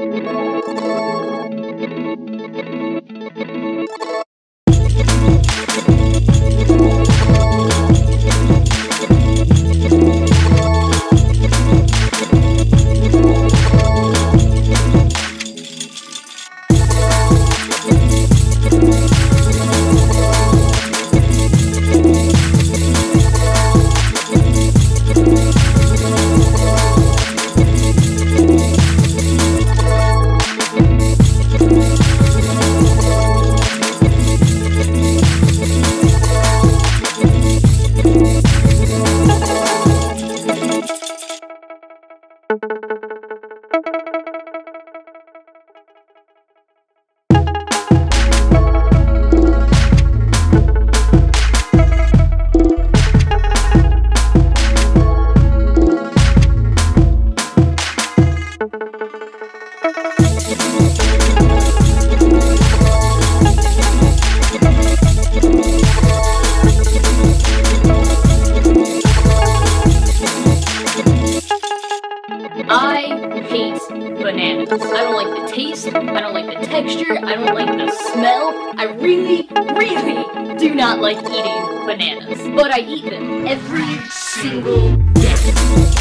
I hate bananas. I don't like the taste, I don't like the texture, I don't like the smell. I really, really do not like eating bananas. But I eat them every single day.